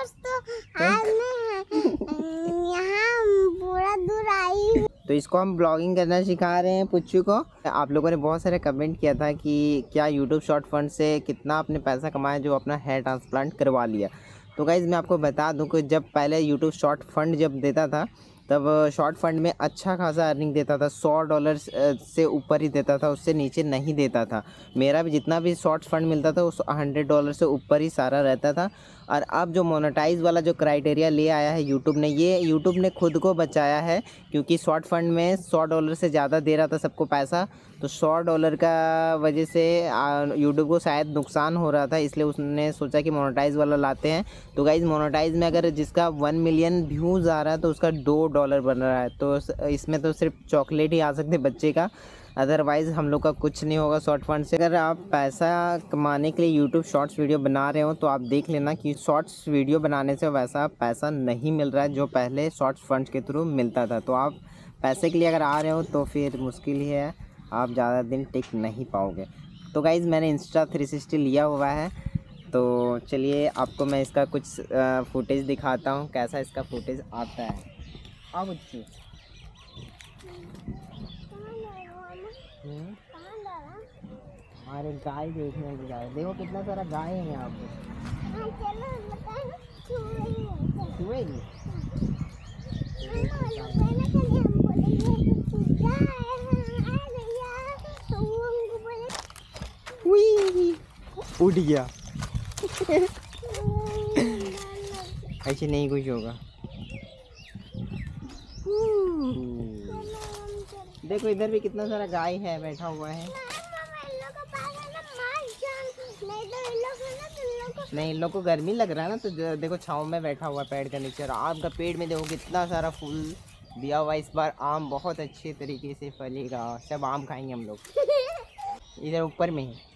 दोस्तों, आज मैं यहाँ पूरा दूर आई हूँ। तो इसको हम ब्लॉगिंग करना सिखा रहे हैं पुच्चू को। आप लोगों ने बहुत सारे कमेंट किया था कि क्या यूट्यूब शॉर्ट फंड से कितना आपने पैसा कमाया जो अपना हेयर ट्रांसप्लांट करवा लिया। तो गाइज़ मैं आपको बता दूं कि जब पहले यूट्यूब शॉर्ट फंड जब देता था तब शॉर्ट फंड में अच्छा खासा अर्निंग देता था। $100 से ऊपर ही देता था, उससे नीचे नहीं देता था। मेरा भी जितना भी शॉर्ट फंड मिलता था उस $100 से ऊपर ही सारा रहता था। और अब जो मोनेटाइज वाला जो क्राइटेरिया ले आया है यूट्यूब ने, ये यूट्यूब ने खुद को बचाया है, क्योंकि शॉर्ट फंड में $100 से ज़्यादा दे रहा था सबको पैसा। तो $100 का वजह से यूट्यूब को शायद नुकसान हो रहा था, इसलिए उसने सोचा कि मोनेटाइज वाला लाते हैं। तो गाइज़ मोनेटाइज में अगर जिसका 1 मिलियन व्यूज़ आ रहा है तो उसका $2 बन रहा है। तो इसमें तो सिर्फ चॉकलेट ही आ सकते बच्चे का, अदरवाइज़ हम लोग का कुछ नहीं होगा शॉर्ट फंड से। अगर आप पैसा कमाने के लिए यूट्यूब शॉर्ट्स वीडियो बना रहे हो तो आप देख लेना कि शॉर्ट्स वीडियो बनाने से वैसा पैसा नहीं मिल रहा है जो पहले शॉर्ट्स फंड के थ्रू मिलता था। तो आप पैसे के लिए अगर आ रहे हो तो फिर मुश्किल ही है, आप ज़्यादा दिन टिक नहीं पाओगे। तो गाइज़ मैंने इंस्टा 360 लिया हुआ है, तो चलिए आपको मैं इसका कुछ फुटेज दिखाता हूँ कैसा इसका फुटेज आता है। अब अच्छी हमारे गाय देखने की गाय, देखो कितना सारा गाय है यहाँ पे। छुएगी उठ गया। ऐसे नहीं कुछ होगा। देखो इधर भी कितना सारा गाय है बैठा हुआ है। नहीं, इन लोग को गर्मी लग रहा है ना, तो देखो छाँव में बैठा हुआ पेड़ के नीचे। और आम का पेड़ में देखो कितना सारा फूल दिया हुआ। इस बार आम बहुत अच्छे तरीके से फलेगा, सब आम खाएंगे हम लोग। इधर ऊपर में ही